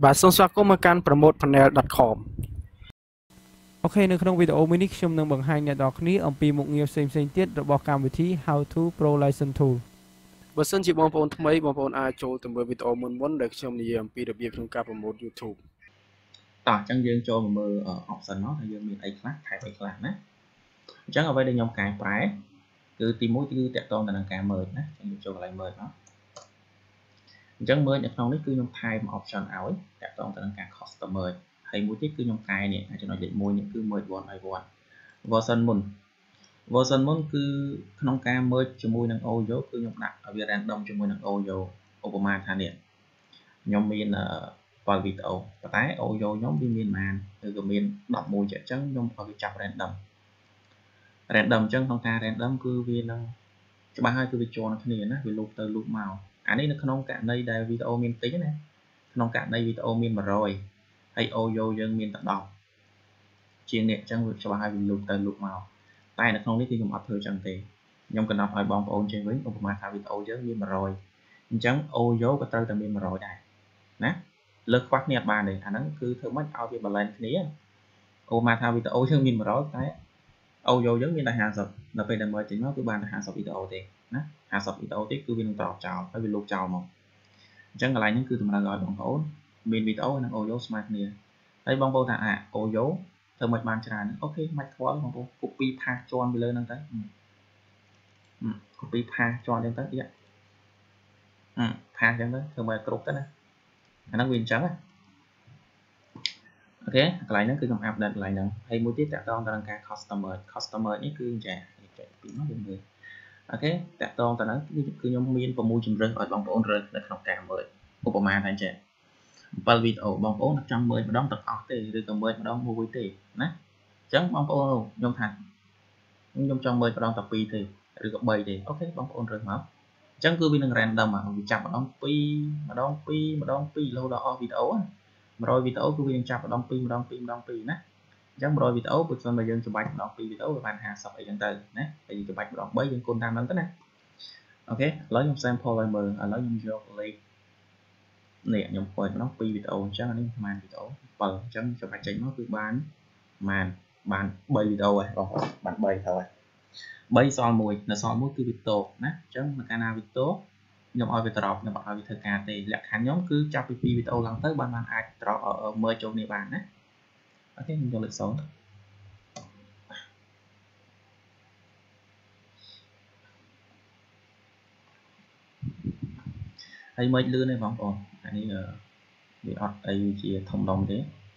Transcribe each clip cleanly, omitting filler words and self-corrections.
Bà xong xoa có một can promotepanel.com អូខេនៅក្នុងវីដេអូមួយនេះខ្ញុំនឹងបង្ហាញអ្នកនរគ្នាអំពីមុខងារផ្សេងៗទៀតរបស់កម្មវិធី How to Pro License Tool បើសិនជាបងប្អូនថ្មីបងប្អូនអាចចូលទៅមើលវីដេអូមុនដែលខ្ញុំនិយាយអំពីរបៀបក្នុងការ promote YouTube តោះអញ្ចឹងយើងចូលមកមើល option នោះថាយើងមានអីខ្លះ type អីខ្លះណាអញ្ចឹងអ្វីដែលខ្ញុំកែប្រែគឺទី1គឺតាក់ទងទៅនឹងការ merge ណាខ្ញុំចូលកន្លែង merge មកអញ្ចឹង merge នៅក្នុងនេះគឺខ្ញុំថែម option ឲ្យតាក់ទងទៅនឹងការ custom merge ហើយមួយទៀតគឺខ្ញុំកែនេះចំណុចលេខ1នេះគឺ merge one by one version មុនគឺក្នុងការ merge ជាមួយនឹង Oyo គឺខ្ញុំដាក់ឲ្យវា random ជាមួយនឹង Oyo ឧបមាថានេះខ្ញុំមាន7វីដេអូប៉ុន្តែ Oyo ខ្ញុំវាមានប៉ុន្មានឬក៏មាន11អញ្ចឹងខ្ញុំឲ្យវាចាប់ random អញ្ចឹងក្នុងការ random គឺវានឹងច្បាស់ហើយគឺវាជាប់គ្នាណាវា loop ទៅ loop មកអានេះនៅក្នុងករណីដែលវីដេអូមានតិចណាក្នុងករណីវីដេអូមាន100ហើយ Oyo យើងមានតែ10ជាងនេះអញ្ចឹងវាច្បាស់ហើយវា loop ទៅ loop មកតែនៅក្នុងនេះគឺខ្ញុំអត់ធ្វើចឹងទេខ្ញុំកំណត់ឲ្យបងប្អូនចេះវិញឧបមាថាវីដេអូយើងមាន100អញ្ចឹង Oyo ក៏ត្រូវតែមាន100ដែរណាលើសខ្វះគ្នាអត់បានទេអាហ្នឹងគឺធ្វើម៉េចឲ្យវា balance គ្នាឧបមាថាវីដេអូយើងមាន100តែ Oyo យើងមានតែ50ដល់ពេលដែលមើលចេញមកគឺបានតែ50វីដេអូទេណា50វីដេអូទេគឺវានឹងត្រប់ចោលហើយវាលុបចោលមកអញ្ចឹងកន្លែងហ្នឹងគឺតម្រូវឲ្យបងប្អូនមានវីដេអូនិង Oyo ស្មើគ្នាហើយបងប្អូនថាOyo ធ្វើមិនបានច្រើនអូខេមិនខ្វល់បងប្អូន copy ផាសជាន់ពីលើហ្នឹងទៅ copy ផាសជាន់ហ្នឹងទៅទៀតផាសចឹងទៅធ្វើមកគ្រប់ទៅណាអាហ្នឹងវាអញ្ចឹងណាអូខេកន្លែងហ្នឹងគឺខ្ញុំ update កន្លែងហ្នឹងហើយមួយទៀតតាក់ទងទៅនឹងការ customer នេះគឺចាចែកពីមកយើងមើលអូខេតាក់ទងទៅហ្នឹងគឺខ្ញុំមាន6ជំរើសឲ្យបងប្អូនរើសនៅក្នុងការមើលឧបមាថាចា7វីដេអូបងប្អូនចង់មើលម្ដងទាំងអស់ទេឬក៏មើលម្ដងមួយទេណាអញ្ចឹងបងប្អូនខ្ញុំថាខ្ញុំចង់មើលម្ដងតែ2ទេឬក៏3ទេអូខេបងប្អូនរើសមកអញ្ចឹងគឺវានឹង random មកវាចាប់ម្ដង2រហូតដល់អស់វីដេអូ100វីដេអូគឺវានឹងចាប់ម្ដង2ណាអញ្ចឹង100វីដេអូបើមិនយើងច្បាច់ម្ដង2វីដេអូវាបាន50អីចឹងទៅណាហើយយើងច្បាច់ម្ដង3យើងគុណតាមហ្នឹងទៅណាអូខេឥឡូវខ្ញុំ sample ឲ្យមើលឥឡូវខ្ញុំយកលេខនេះខ្ញុំពតម្ដង2វីដេអូអញ្ចឹងអានេះប្រហែលវីដេអូ7អញ្ចឹងច្បាច់ចេញមកគឺបាន3វីដេអូហើយបងប្អូនបាន3ទៅហើយ3សល់1នៅសល់1គឺវីដេអូណាអញ្ចឹងមកកាលណាវីដេអូខ្ញុំឲ្យវា drop ខ្ញុំអត់ឲ្យវាធ្វើការទេលក្ខខណ្ឌខ្ញុំគឺចាប់ពី2វីដេអូឡើងទៅបានអាច drop មើលចូលគ្នាបានណាអូខេខ្ញុំយកលេខ0ហើយមើលលឿនទេបងប្អូនអានេះវាអត់អីជាធំដុំទេ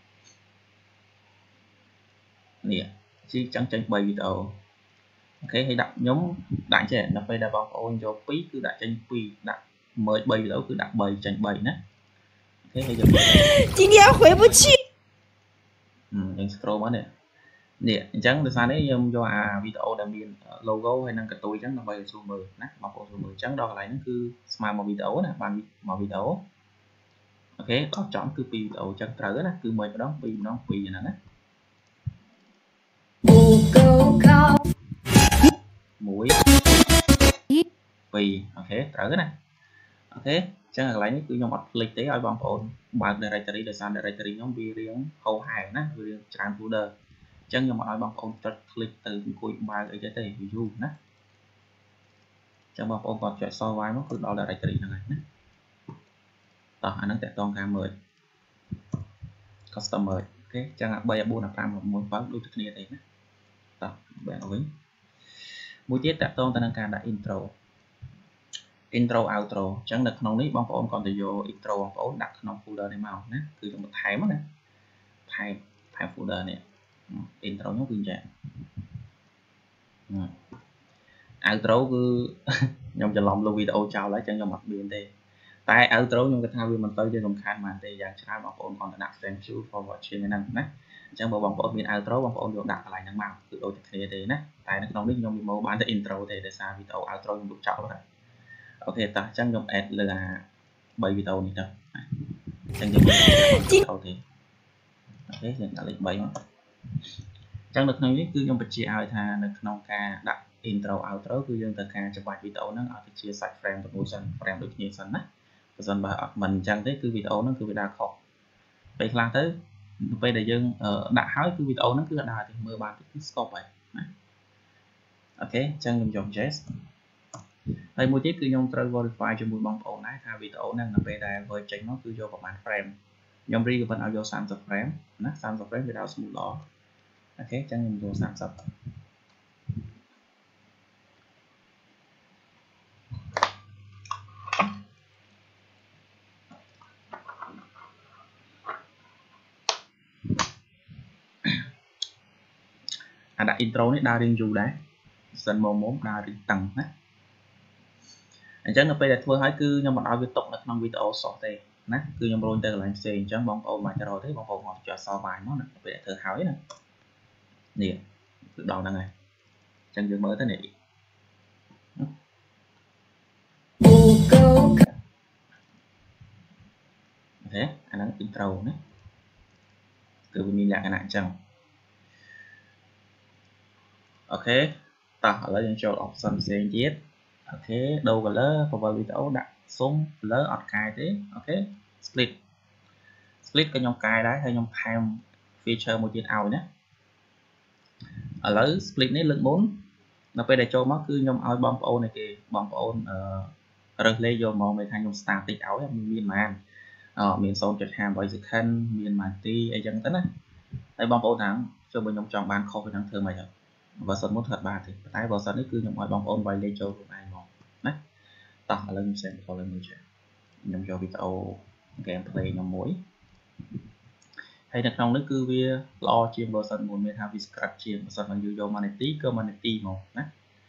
នេះជីចឹងចេញ3វីដេអូអូខេហើយដាក់ខ្ញុំដាក់ចេះដល់ពេលដែលបងប្អូនយក2គឺដាក់ចេញ2ដាក់មើល3វីដេអូគឺដាក់3ចេញ3ណាអូខេហើយយក今天回不去យើង scroll មកនេះអញ្ចឹងដោយសារនេះខ្ញុំយកអាវីដេអូដែលមាន logo ហើយនឹងកន្ទុយអញ្ចឹងដើម្បីឲ្យស្រួលមើលណាបងប្អូនស្រួលមើលអញ្ចឹងដល់កន្លែងហ្នឹងគឺស្មើមកវីដេអូណាបានមកវីដេអូអូខេដល់ចំគឺ2វីដេអូអញ្ចឹងត្រូវណាគឺ1ម្ដង2ម្ដង2ហ្នឹងណា1 2អូខេត្រូវណាអូខេអញ្ចឹងកន្លែងនេះគឺខ្ញុំអត់ភ្លេចទេឲ្យបងប្អូនបើក directory ដោយសារ directory ខ្ញុំវារៀងហោហែណាវារៀងច្រើន folder អញ្ចឹងខ្ញុំអត់ឲ្យបងប្អូនចុច click ទៅអង្គុយបើកអីទេ view ណាអញ្ចឹងបងប្អូនគាត់ចុច survive មកគឺដល់ directory ហ្នឹងហើយណាតោះអាហ្នឹងតកតងការមើល customer អូខេអញ្ចឹង3 4 5 6 7ដូចតែគ្នាទេណាតោះបែរទៅវិញមួយទៀតតកតងទៅនឹងការដាក់ intro outro អញ្ចឹងនៅក្នុងនេះបងប្អូនគាត់ទៅយក intro បងប្អូនដាក់ក្នុង folder នេះមកណាគឺខ្ញុំបន្ថែមណាថែម folder នេះ intro នោះគឺចាoutro គឺខ្ញុំច្រឡំលុបវីដេអូចោលហើយអញ្ចឹងខ្ញុំអត់មានទេតែ outro ខ្ញុំគិតថាវាមិនទៅជាសំខាន់ប៉ុន្មានទេយ៉ាងច្រើនបងប្អូនគាត់ទៅដាក់ thank you for watching ហ្នឹងណាអញ្ចឹងបើបងប្អូនមាន outro បងប្អូនយកដាក់កន្លែងហ្នឹងមកគឺដូចតែគ្នាទេណាតែនៅក្នុងនេះខ្ញុំមានមកបានតែ intro ទេដោយសារវីដេអូ outro ខ្ញុំលុបចោលហើយអូខេតោះអញ្ចឹងខ្ញុំ add លើអា3វីដេអូនេះទៅអញ្ចឹងយើងអូខេយើងដាក់លេខ3មកអញ្ចឹងនៅក្នុងនេះគឺខ្ញុំបញ្ជាក់ឲ្យថានៅក្នុងការដាក់ intro outro គឺយើងត្រូវការច្បាច់វីដេអូហ្នឹងឲ្យទៅជាសាច់ frame ទៅមួយសិន frame ដូចគ្នាសិនណាបើសិនបើអត់មិនអញ្ចឹងទេគឺវីដេអូហ្នឹងគឺវាដើរខុស vậy là tới bây giờ dân đã hỏi cái video nó cứ đài thì mưa bàn cứ stop vậy ok chẳng dùng dòng jest đây một tiếp cứ nhungត្រូវ verify ជាមួយបងប្អូនដែរថាវីដេអូហ្នឹងនៅពេលដែល vừa ចេញមកគឺយកប្រហែល frame ខ្ញុំ recommend ឲ្យយក30 frame ណា30 frame វាដល់ smooth ល្អអូខេចឹងខ្ញុំយក30អាដាក់ intro នេះដើររៀងយូរដែរសិនមុំដើររៀងតឹងណាអញ្ចឹងនៅពេលដែលធ្វើហើយគឺខ្ញុំមិនឲ្យវាຕົកនៅក្នុងវីដេអូសោះទេណាគឺខ្ញុំរុញទៅកន្លែងផ្សេងអញ្ចឹងបងប្អូនមិនទៅរកទេបងប្អូនមកចុះសល់បាយមកណាពេលដែលធ្វើហើយណានេះគឺដល់ហ្នឹងហើយអញ្ចឹងយើងមើលទៅនេះអូខេអាហ្នឹង intro ណាគឺវាមានលក្ខណៈអញ្ចឹងអូខេតោះឥឡូវយើងចូល option ផ្សេងទៀតអូខេដូរ color ពណ៌វីដេអូដាក់សុំ blur អត់កែទេអូខេ split ក៏ខ្ញុំកែដែរហើយខ្ញុំថែម feature មួយទៀតឲ្យណាឥឡូវ split នេះលើកមុននៅពេលដែលចូលមកគឺខ្ញុំឲ្យបងប្អូនឯគេបងប្អូនរើសលេខយកមកមិនថាខ្ញុំ static ឲ្យមានប៉ុន្មានមាន 0.58 second មានម៉ាទីអីចឹងទៅណាហើយបងប្អូនថាចូលបើខ្ញុំចង់បានខុសពីហ្នឹងធ្វើម៉េចហើយversion មុនធ្វើបានទេប៉ុន្តែ version នេះគឺខ្ញុំឲ្យបងប្អូនវាយលេខចូលខ្លួនឯងមកណាតោះឥឡូវខ្ញុំ send ចូលមួយចេះខ្ញុំយកវីដេអូ gameplay ខ្ញុំមួយហើយនៅក្នុងនេះគឺវាល្អជាង version មុនមានថាវា script ជាង version មកយកមកនាទីក៏មកនាទីមកណា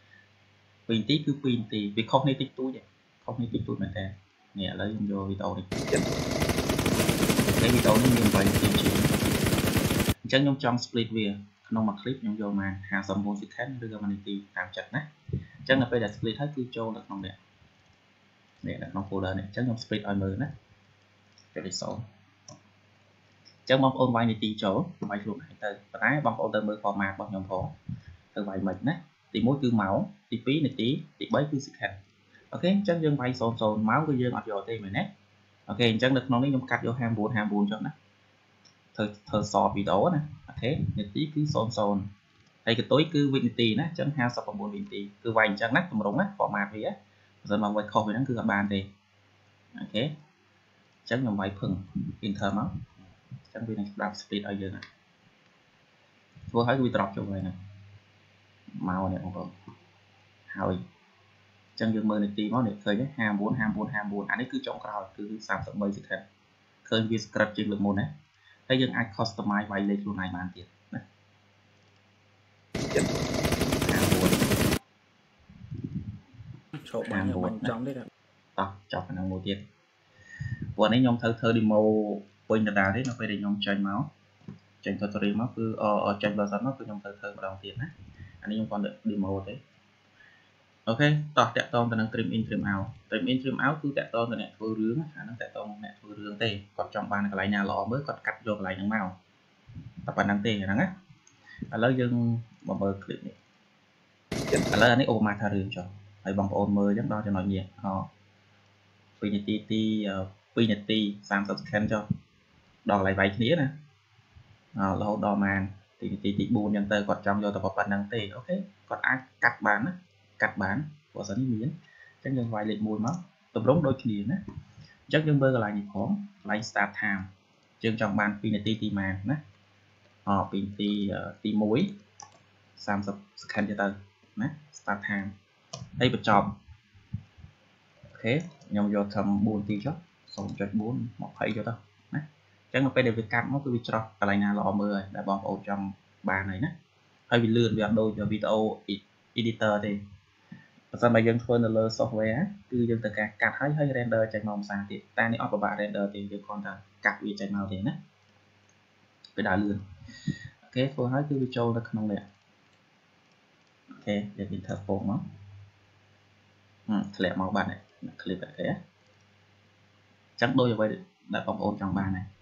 2នាទីគឺ2នាទីវាខុសនេះតិចតួចខុសនេះតិចតួចមែនតើនេះឥឡូវខ្ញុំយកវីដេអូនេះចិត្តហើយវីដេអូនេះមាន8នាទីជាងអញ្ចឹងខ្ញុំចង់ split វាក្នុងមួយ clip ខ្ញុំយកមក59 second ឬក៏1នាទីតាមចិត្តណាអញ្ចឹងនៅពេលដែល split ហើយគឺចូលនៅក្នុងនេះនៅក្នុង folder នេះអញ្ចឹងខ្ញុំ split ឲ្យមើលណាចុចលេខ0អញ្ចឹងបងប្អូនវាយនាទីចូលវាយខ្លួនឯងទៅប៉ុន្តែបងប្អូនទៅមើល format របស់ខ្ញុំផងទៅវាយមិនណាទី1គឺម៉ោងទី2នាទីទី3គឺ second អូខេអញ្ចឹងយើងវាយ00ម៉ោងគឺយើងអត់យកទេមែនទេអូខេអញ្ចឹងនៅក្នុងនេះខ្ញុំកាត់យក59ចុះណាធ្វើសតវីដេអូណាអូខេនាទីគឺ00ហើយកតុយគឺវិនាទីណាអញ្ចឹង59វិនាទីគឺវាយអញ្ចឹងណាតម្រង់ណា format វាបើមិនមកវាយខុសវាហ្នឹងគឺអត់បានទេអូខេអញ្ចឹងខ្ញុំវាយភឹង enter មកអញ្ចឹងវានឹងស្ដាប់ speed ឲ្យយើងណាធ្វើឲ្យវា drop ចូលហើយណាមកនេះបងប្អូនហើយអញ្ចឹងយើងមើលនាទីមកនេះឃើញទេ59អានេះគឺចុងក្រោយគឺ33 second ឃើញវា script ជាងលើកមុនណាហើយយើងអាច customize វាយលេខខ្លួនឯងបានទៀតណាចូលបានចង់ទេតោះចប់ក្នុងមួយទៀតព្រោះនេះខ្ញុំធ្វើ demo ពេញដដែលទេនៅពេលដែលខ្ញុំចេញមកចេញ tutorial មកគឺចេញ version មកគឺខ្ញុំធ្វើម្ដងទៀតណាអានេះខ្ញុំគាត់ demo ទេអូខេតោះតាក់ទងទៅនឹង trim in trim out trim in trim out គឺតាក់ទងទៅអ្នកធ្វើរឿងអាហ្នឹងតាក់ទងអ្នកធ្វើរឿងទេគាត់ចង់បានកន្លែងណាល្អមើលគាត់កាត់យកកន្លែងហ្នឹងមកតែប៉ុណ្្នឹងទេហ្នឹងណាឥឡូវយើងមកមើល clip នេះឥឡូវអានេះឧបមាថារឿងចុះហើយបងប្អូនមើលអញ្ចឹងដល់ចំណុចនេះ2នាទីទី2នាទី30 second ចុះដល់កន្លែងវាយគ្នាណារហូតដល់ម៉ានទីនាទីទី4អញ្ចឹងទៅគាត់ចង់យកតែប៉ុណ្្នឹងទេអូខេគាត់អាចកាត់បានណាកាត់បានព្រោះសិននេះមានអញ្ចឹងយើងវាយលេខ1មកតម្រង់ដូចគ្នាណាអញ្ចឹងយើងមើលកន្លែងនេះផងកន្លែង start time យើងចង់បាន2នាទីទីម៉ានណា2នាទីទី1 30 second ទៅណា start time ហើយបញ្ចប់អូខេខ្ញុំយកត្រឹម4នាទីចុះ 0.4 20ចុះទៅណាអញ្ចឹងនៅពេលដែលវាកាត់មកគឺវាច្រោះកន្លែងណាល្អមើលហើយដែលបងប្អូនចង់បានហើយណាហើយវាលឿនវាអត់ដូចវីដេអូ editor ទេបើសិនបើយើងធ្វើនៅលើ software គឺយើងត្រូវការកាត់ហើយ render ចេញមកភាសាទៀតតែនេះអត់ពិបាក render ទេយើងគ្រាន់តែកាត់វាចេញមកទេណាវាដើរលឿនអូខេធ្វើហើយគឺវាចូលនៅក្នុងនេះអូខេយើង enter ពងមកធ្លាក់មកបាត់ហើយ clip អូខេអញ្ចឹងដូចអ្វីដែលបងប្អូនចង់បានដែរ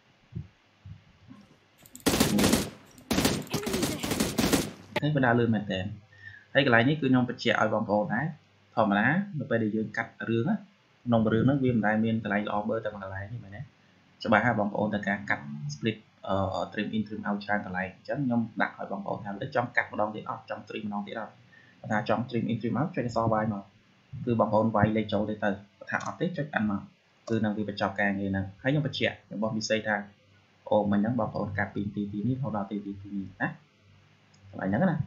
ហើយវាដើរលឿនមែនតើហើយកន្លែងនេះគឺខ្ញុំបញ្ជាក់ឲ្យបងប្អូនដែរធម្មតានៅពេលដែលយើងកាត់រឿងក្នុងរឿងហ្នឹងវាមិនដែលមានកន្លែងល្អមើលតែមួយកន្លែងទេមែនទេ cho bài hai bóng ôn là cả cắt split ở trim in trim out trang cả lại chứ nhưng đặt hỏi bóng ôn làm để trong cắt một đòn tiết out trong trim một đòn tiết out ta trong trim in trim out cho cái so bài mà cứ bóng ôn vay lấy chỗ để từ thả ở tiết cho ăn mà từ năng vi bật chọc càng người nè thấy những bật trẻ những bóng bị xây ra ô mình nhấn bóng ôn cắt pin tí tí nít sau đó tí nè lại nhấn này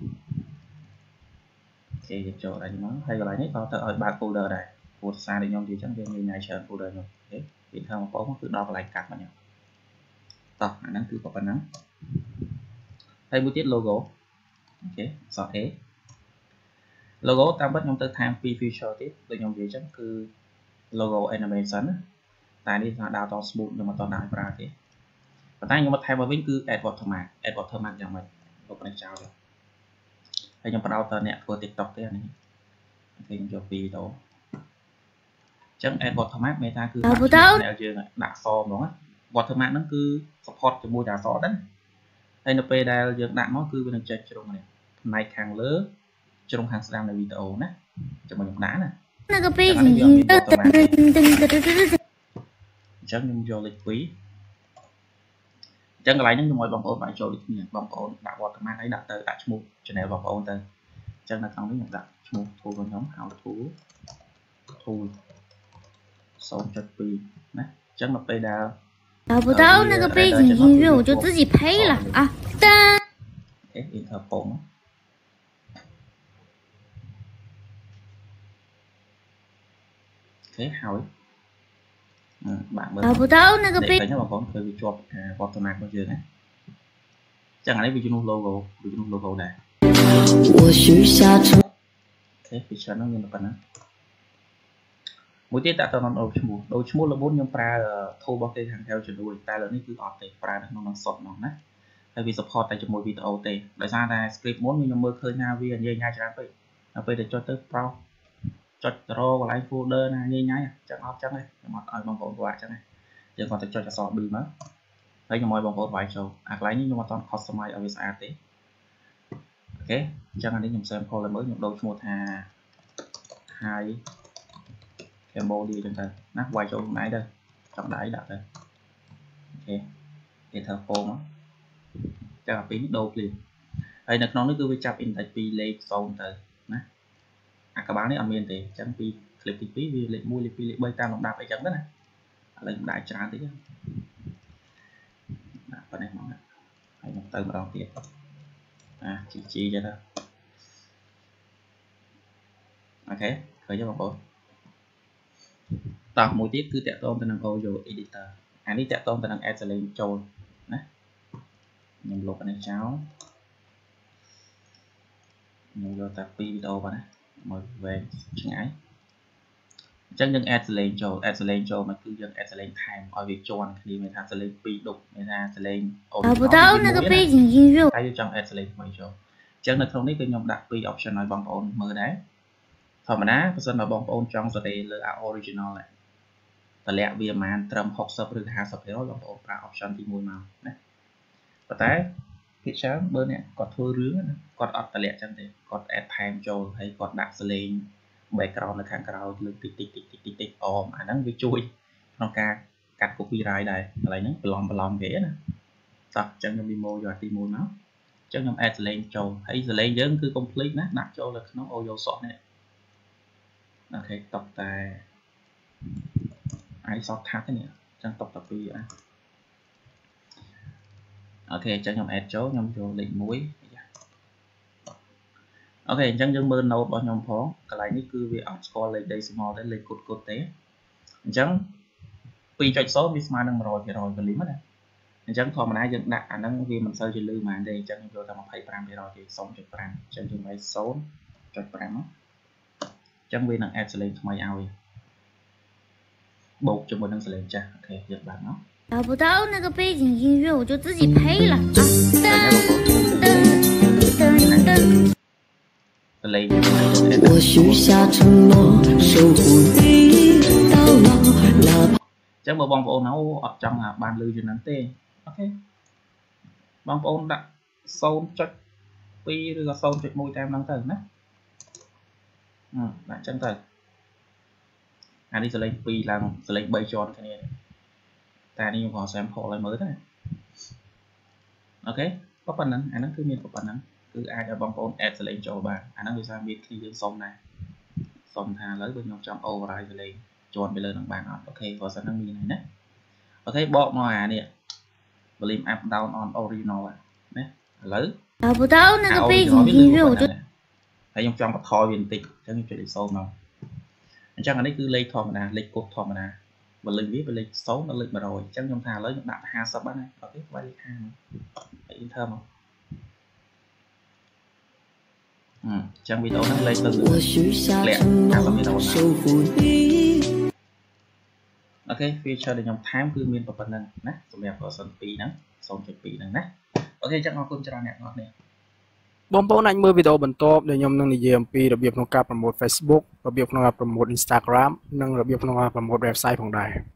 ok chỗ này nó hay gọi là nhất có ở ba folder này một xa để nhau thì chẳng như ngày chờ folder rồi thế thì theo một bóng cứ đo lại cắt vào nhau tập năng cứ có phần nắng hay bút tiết logo ok so thế logo ta bắt nhóm tới tham feature tiếp từ nhóm gì chẳng cứ logo animation tại đi đào to smooth nhưng mà to đại ra thế và tay nhưng mà thay vào với cứ add watermark chẳng mình một cái chào rồi hay nhóm bắt đầu tờ nẹt của tiktok thế này thì cho video chẳng add watermark meta cứ nẹo chưa đặt so đúng không watermark nó cứ support cho môi đá so đấy hay nó pedal dương đặt nó cứ bên check cho này này càng lớn trong hàng sang là video nè cho mình đá nè chắc nhưng vô lịch quý chẳng lại những mọi bóng ôn phải cho lịch nhiều bóng ôn đặt vào cái ấy đặt tới đặt smooth cho nên bóng ôn tới chẳng là không biết nhận đặt smooth thu vào nhóm hào thu xong cho pi nè chẳng là pedal 找不到那个背景音乐，我就自己配了啊！噔。 Interpol thế hỏi bạn 找不到那个背。 để nó còn thời bị chụp watermark bao giờ đấy chẳng hạn visual logo này thế thì cho nó như là phần mỗi tiết đã toàn đầu chmua là 4 nhưng pra thu bao cái hàng theo chuyển đuôi ta là cái cứ ọt thì pra nó sọt nó nè tại vì support tại cho mỗi video tệ đại ra là script 4 nhưng mơ khơi nhau vì như nhai cho vậy bây để cho tới pro cho draw lại folder này như nhai chẳng off chẳng này mà ở bằng vốn quả chẳng này giờ còn cho sọt bì mất thấy cho mọi bằng vốn vài show lấy nhưng mà toàn customize ở với art ok chẳng hạn nhầm xem là mới nhầm đầu một hà hai cái mô đi trên đây nắp quay chỗ nãy đây trong đáy đặt đây ok để thở phô nó cho là pin đô liền đây là nó cứ với chập in tại pi lên xong từ nè các bạn ấy ở miền thì chẳng pi clip thì vì lệnh mua pi lệnh bay tam lòng đạp phải chẳng đó này lệnh đại trà tí phần này món hay một từ mà đòn tiền chỉ cho đó ok khởi cho bằng bộ tập một tiết cứ tẹt tôn tên năng audio editor đi tẹt tôn tên năng add lên trôi nè nhầm lục này cháu nhầm vô tập video vào nè mời về ngái chắc những add lên trôi mà cứ dân add lên time ở việc tròn thì người ta sẽ lên pi đục người ta sẽ lên thay trong add lên mấy trôi chắc là không biết cái nhóm đặt pi option nói bằng ổn mơ đấy thầm mà đá person là bóng ôn trong rồi đây là original này và lẹ vì mà trầm học sập được 20 thế rồi bóng ôn ra option thì mùi màu này và tái cái sáng bên này còn thưa rướng còn ọt lẹ chẳng thế còn add time cho hay còn đặt lên background là kháng cao lên tích mà nó bị chui nó ca cắt copyright này lại nó lòng ghế nè tập chẳng trong demo rồi thì mùi máu chẳng trong add lên cho hay lên dân cứ complete nè đặt cho là nó audio sort này ok tập tài ai sót khác cái này trong tập đi ok cho nhóm add chỗ nhóm vô lệnh muối ok chẳng dân mơ nốt bao nhóm phó cái này như cứ việc score lên decimal để lên cột tế chẳng vì cho số visma đang rồi và lý mất này chẳng thò mà nãy dân đặt năng vì mình sơ chỉ lưu mà đây chẳng vô tầm 1,5 rồi thì xong cho pram chẳng dùng mấy số cho pram chẳng vì năng add lên mày ao bột cho một năng lên cha ok giật bạn nó 找不到那个背景音乐，我就自己配了啊！噔噔噔。 lên 我许下承诺，守护你到老。 chẳng mà bong ôn nấu ở trong là bàn lưu cho nắng tê ok bong ôn đặt sâu cho pi rồi sâu cho môi tem năng tầng đấy bạn chân tầng đi sẽ lên pi làm sẽ lên bay tròn cái này តែនេះខ្ញុំក៏ sample ឲ្យមើលដែរអូខេក៏ប៉ុណ្ណឹងអាហ្នឹងគឺមានប៉ុណ្ណឹងគឺអាចឲ្យបងប្អូន add សលេងចូលបានអាហ្នឹងវាថាមានគ្នាយើងសុំដែរសុំថាឥឡូវបើខ្ញុំចង់ override សលេងជាន់ទៅលើនឹងបានអត់អូខេ version ហ្នឹងមានហើយណាអូខេបកមកអានេះ volume up down on original ណាឥឡូវ找不到那个背景音乐，我就ហើយខ្ញុំចង់បន្ថយវាបន្តិចអញ្ចឹងខ្ញុំចុចលេខ0មកអញ្ចឹងអានេះគឺលេខធម្មតាលេខកូដធម្មតា volume វាលេខ0ដល់លេខ100អញ្ចឹងខ្ញុំថាឥឡូវខ្ញុំដាក់50បានហើយអូខេវាយលេខ50ហើយ enter មកអញ្ចឹងវីដេអូហ្នឹងលេខទៅលាក់50%អូខេ feature ដែលខ្ញុំថែមគឺមានប៉ុណ្្នឹងណាសម្រាប់ version 2 ហ្នឹង 0.2 ហ្នឹងណាអូខេអញ្ចឹងអរគុណច្រើនអ្នកទាំងអស់គ្នាបងប្អូនអាចមើលវីដេអូបន្ទាប់ដែលខ្ញុំនឹងនិយាយអំពីរបៀបក្នុងការ promote Facebook របៀបក្នុងការ promote Instagram និងរបៀបក្នុងការ promote website ផងដែរ